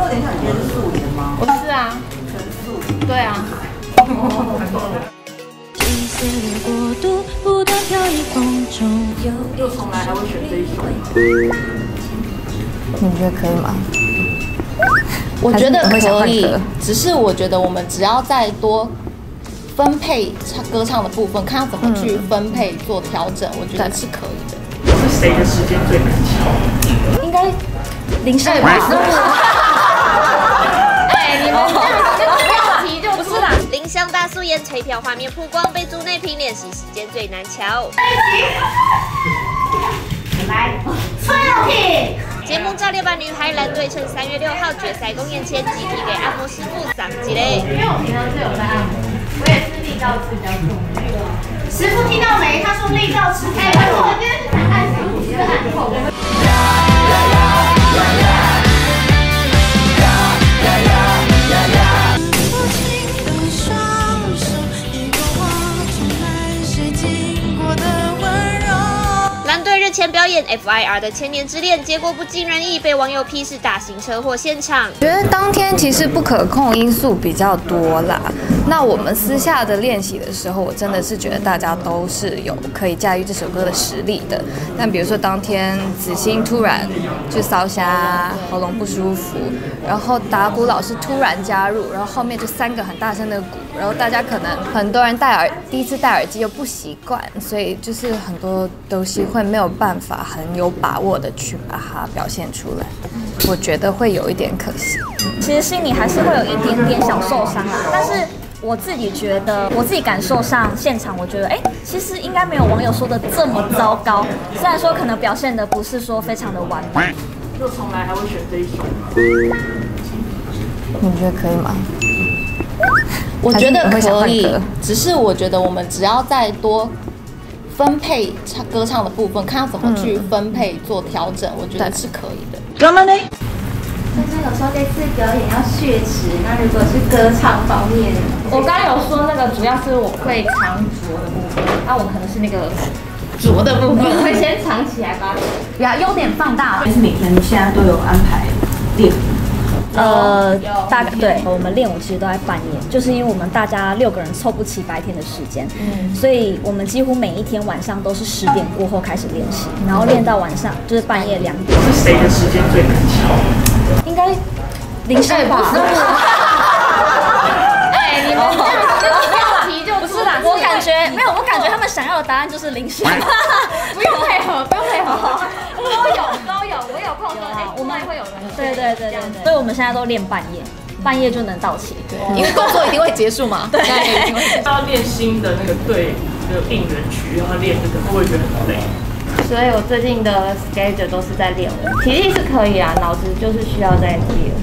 等一下，你今天是素颜吗？ 我是啊， 全素。 对啊。 就从来还会选这一首。 你觉得可以吗？ 我觉得可以，只是我觉得我们只要再多分配歌唱的部分，看要怎么去分配做调整，我觉得是可以的。 是谁的时间最难敲？ 应该林胜吧？哎，你们这样提就不是啦。 林湘大素颜吹票画面曝光，被组内评练习时间最难敲。 来，吹到屁！ 节目照料版女孩蓝队趁3月6号决赛公演前，集体给按摩师傅赏几嘞。 因为我平常是有在按摩，我也是力道吃比较重。师傅听到没？他说力道吃。哎，可是我今天是想按手，不是按头。 日前表演 FIR 的千年之恋，结果不尽人意，被网友批是大型车祸现场。 觉得当天其实不可控因素比较多啦。那我们私下的练习的时候，我真的是觉得大家都是有可以驾驭这首歌的实力的。但比如说当天子欣突然就烧瞎，喉咙不舒服，然后打鼓老师突然加入，然后后面就3个很大声的鼓，然后大家可能很多人第一次戴耳机又不习惯，所以就是很多东西会没有办法很有把握的去把它表现出来，我觉得会有一点可惜。 其实心里还是会有一点点小受伤啦，但是我自己觉得，我自己感受上现场，我觉得其实应该没有网友说的这么糟糕。虽然说可能表现的不是说非常的完美。 就从来还会选这一首吗？ 你觉得可以吗？ 我觉得可以，只是我觉得我们只要再多分配歌唱的部分，看要怎么去分配做调整，我觉得是可以的。 干嘛呢？ 但是有时候这次表演要血池，那如果是歌唱方面， 我刚刚有说那个主要是我会藏拙的部分，那我可能是那个拙的部分，我会先藏起来把优点放大。 还是每天现在都有安排练舞？ 大概对，我们练舞其实都在半夜，就是因为我们大家6个人凑不齐白天的时间，所以我们几乎每一天晚上都是10点过后开始练习，然后练到晚上就是半夜2点。 是谁的时间最难敲？ 应该林胜吧？ 哎，你们这样提就不是啦。 我感觉没有，我感觉他们想要的答案就是林胜。 不用配合，不用配合，都有，我有空说， 我们也会有人。 对，所以我们现在都练半夜就能到齐，对， 因为工作一定会结束嘛。对，一定会结束。 要练新的那个对的应援曲，然后练这个，会不会觉得很累？ 所以我最近的 schedule 都是在练舞，体力是可以啊，脑子就是需要在练。